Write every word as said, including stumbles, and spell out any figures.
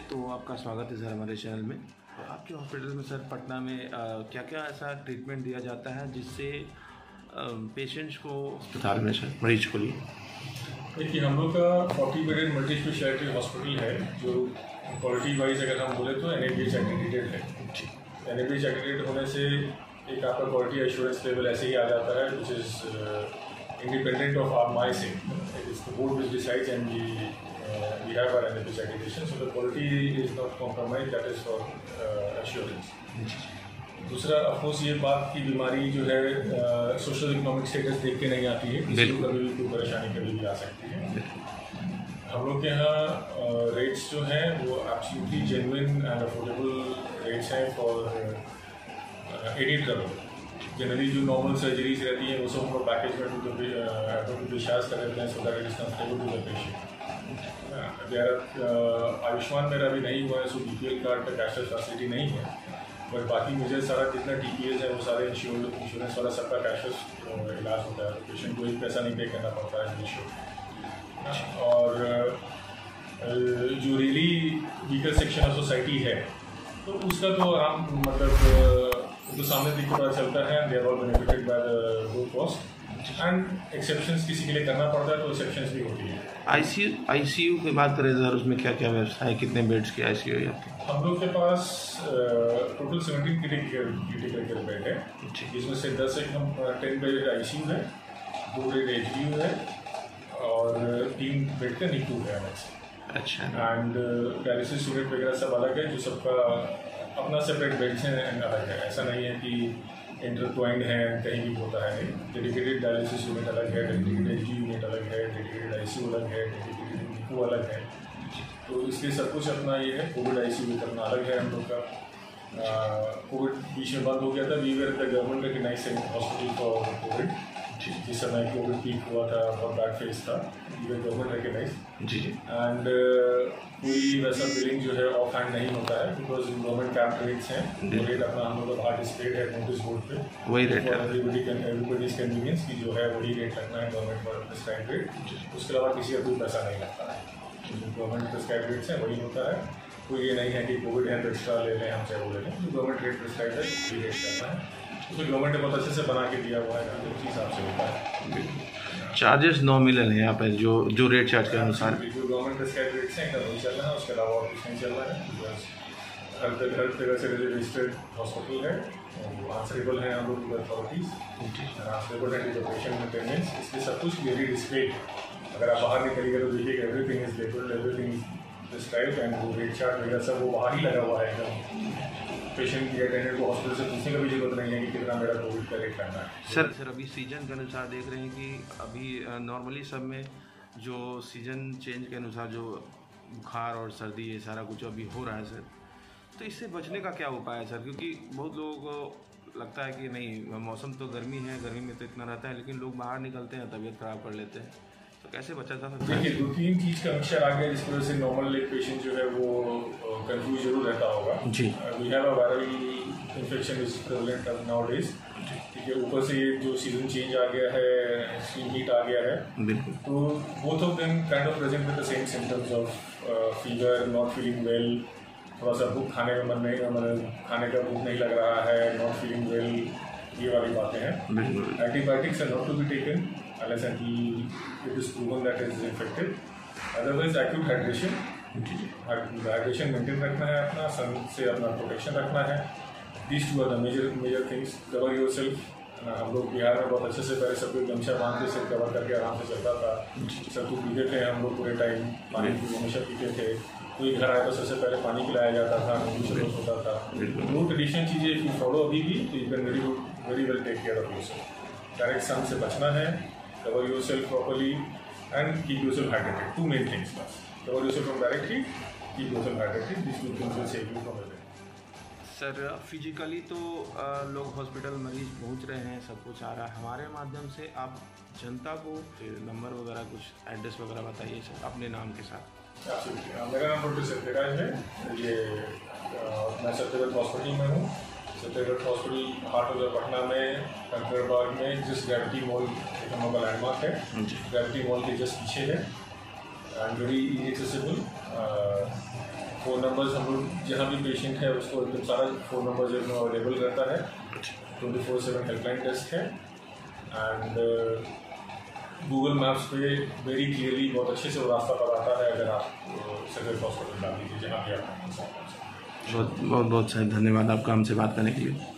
तो आपका स्वागत है सर हमारे चैनल में। तो आपके हॉस्पिटल में सर पटना में आ, क्या क्या ऐसा ट्रीटमेंट दिया जाता है जिससे पेशेंट्स को अस्पताल में सर मरीज को लिए? देखिए, हम लोग का forty bedded multi specialty hospital है जो क्वालिटी वाइज अगर हम बोले तो N A B H accredited है। N A B H accredited होने से एक आपका क्वालिटी एश्योरेंस लेवल ऐसे ही आ जाता है विच इज़ इंडिपेंडेंट ऑफ आर माई से it is the board which decides and we we have our N A B H accreditation, so the quality is not compromise, that is for assurance. दूसरा of course ये बात की बीमारी जो है सोशल इकोनॉमिक स्टेटस देख के नहीं आती है, किसी को कभी भी कोई परेशानी कभी भी आ सकती है। हम लोग के यहाँ रेट्स जो हैं वो absolutely genuine and affordable rates हैं फॉर एनी ट्रबल। जनरली जो नॉर्मल सर्जरीज रहती हैं वो सब हम लोग पैकेज में विश्वास कर देते हैं so that it is comfortable to the patient. Ayushman मेरा अभी नहीं हुआ है, so B P L card का कैशलेस फैसिलिटी नहीं है, बट बाकी मुझे सारा जितना टी पी एस है वो सारे इंश्योर इंश्योरेंस वाला सबका कैशलेस इलाज होता है, तो पेशेंट को एक पैसा नहीं पे करना पड़ता है इंश्योर। और जो really weaker section of society है तो उसका तो आराम मतलब तो सामने देख के पता चलता है, they are all benefited by the low cost and exceptions किसी के लिए करना पड़ता है तो एक्सेप्शंस भी होती है। आईसीयू आईसीयू की बात करें सर, उसमें क्या क्या व्यवस्था है, कितने बेड्स की आईसीयू है आपके? हम लोग के पास total seventeen critical critical care bed है, जिसमें से दस एक हम टेन बेड आईसीयू है, दो बेड एच डी यू है और तीन बेड का नीकू है अलग से। अच्छा। एंड डायलिसिस यूनिट वगैरह सब अलग है, जो सबका अपना सेपरेट बेड्स हैं अलग है, ऐसा नहीं है कि इंटरट्वाइंड है कहीं भी होता है। डेडिकेटेड डायलिसिस यूनिट अलग है, डेडिकेटेड एच डी यूनिट अलग है, डेडिकेटेड आईसीयू अलग है, डेडिकेटेड नीकू अलग है, तो इसलिए सब कुछ अपना ये है। कोविड आईसीयू करना अलग है हम लोग का। कोविड बीच में बंद हो गया था, we were the government recognise hospital for covid, जिस समय कोविड पीक हुआ था बहुत बैड फेज था, वी वर गवर्नमेंट रिकग्नाइज जी जी एंड कोई वैसा बिलिंग जो है ऑफ हैंड नहीं होता है बिकॉज गवर्नमेंट कैप रेट्स हैं, वो रेट अपना हम लोग का बाहर डिस्प्लेड है नोटिस बोर्ड पे, वही रेट है एवरीबडी कैन एवरीबडीज कन्वीनियंस की जो है वही रेट लगना है गवर्नमेंट पर प्रिस्क्राइब रेट, उसके अलावा किसी का कोई पैसा नहीं लगता है, गवर्नमेंट प्रिस्क्राइब रेट्स हैं वही होता है। कोई ये नहीं है कि कोविड है तो एक्स्ट्रा ले लें हम चाहे वो ले लें, जो गवर्नमेंट रेट प्रिस्क्राइब है वही रेट करना है, उसमें गवर्नमेंट ने बहुत अच्छे से बना के दिया हुआ है, उसी हिसाब से होता है। चार्जेस नॉमिनल है यहाँ पर जो जो रेट चार्ज के अनुसार जो गवर्नमेंट प्रिस्क्राइब रेट्स हैं वही चल रहा है, उसके अलावा और कुछ नहीं चल रहा है। हर हर तरह से रजिस्टर्ड हॉस्पिटल है, आंसरेबल है हम लोग अथॉरिटीज, आंसरेबल है टू द पेशेंट में पेमेंट्स, इसलिए सब कुछ क्लियरली डिस्प्लेड। अगर आप बाहर निकलिएगा तो देखिएगा everything is labelled, everything is described and वो रेट चार्ट वगैरह सब वो बाहर ही लगा हुआ है एकदम। पेशेंट की अटेंडेंट को हॉस्पिटल से पूछने का भी जरूरत नहीं है कि कितना मेरा कोविड का रेट करना है। सर सर अभी सीजन के अनुसार देख रहे हैं कि अभी नॉर्मली सब में जो सीजन चेंज के अनुसार जो बुखार और सर्दी ये सारा कुछ अभी हो रहा है सर, तो इससे बचने का क्या उपाय है सर? क्योंकि बहुत लोगों को लगता है कि नहीं मौसम तो गर्मी है, गर्मी में तो इतना रहता है, लेकिन लोग बाहर निकलते हैं तबीयत खराब कर लेते हैं, तो कैसे बचा जा सकता है? देखिए, दो तीन चीज़ का मिक्सचर आ गया जिसकी वजह से नॉर्मल एक पेशेंट जो है वो कंफ्यूज जरूर रहता होगा जी। We have a viral infection is prevalent nowadays, ठीक है, ऊपर से ये जो सीजन चेंज आ गया है, एक्सट्रीम हीट आ गया है, बिल्कुल, तो both of them kind of present with the same symptoms of fever, not feeling well, थोड़ा सा भूख खाने का मन नहीं, मतलब खाने का भूख नहीं लग रहा है, नॉट फीलिंग वेल, ये वाली बातें हैं। Antibiotics are not to be taken unless until it is proven that it is effective. Otherwise, acute hydration, hydration maintain रखना है, अपना सन से अपना प्रोटेक्शन रखना है। These two are the major major things. Cover yourself. हम लोग बिहार में बहुत अच्छे से पहले सब कोई गमछा बांध के सिर कवर करके आराम से चलता था, सब कुछ पीते थे हम लोग पूरे टाइम, पानी हमेशा पीते थे, कोई घर आए तो सबसे पहले पानी पिलाया जाता था, न्यूट्रिशन होता था, वो ट्रेडिशनल चीज़ें इफ यू फॉलो अभी भी तो you can very good very well take care of yourself. Direct sun से बचना है, cover yourself properly and keep yourself hydrated. Two main things first. Cover yourself from direct heat, keep yourself hydrated. These two things will save you from everything. Sir physically तो आ, लोग hospital मरीज पहुंच रहे हैं, सब कुछ आ रहा है, हमारे माध्यम से आप जनता को नंबर वगैरह कुछ एड्रेस वगैरह बताइए सर अपने नाम के साथ। मेरा नाम डॉक्टर सत्यराज है, ये मैं सत्यव्रत हॉस्पिटल में हूँ। Satyavrat hospital heart of Patna में कंकड़बाग में जिस ग्रेविटी मॉल एक हम का लैंडमार्क है, ग्रेविटी मॉल के जस्ट पीछे है and very easy accessible. Phone numbers हम लोग जहाँ भी पेशेंट है उसको एकदम सारा फ़ोन नंबर जो है अवेलेबल रहता है। Twenty four seven helpline desk है एंड गूगल मैप्स पे वेरी क्लियरली बहुत अच्छे से वो रास्ता बताता है अगर आप सदर हॉस्पिटल डाल दीजिए जहाँ भी आप। बहुत बहुत बहुत धन्यवाद आपका हमसे बात करने के लिए।